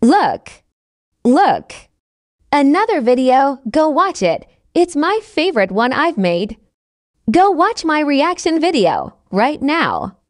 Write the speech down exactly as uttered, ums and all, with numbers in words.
Look! Look! Another video, go watch it. It's my favorite one I've made. Go watch my reaction video right now.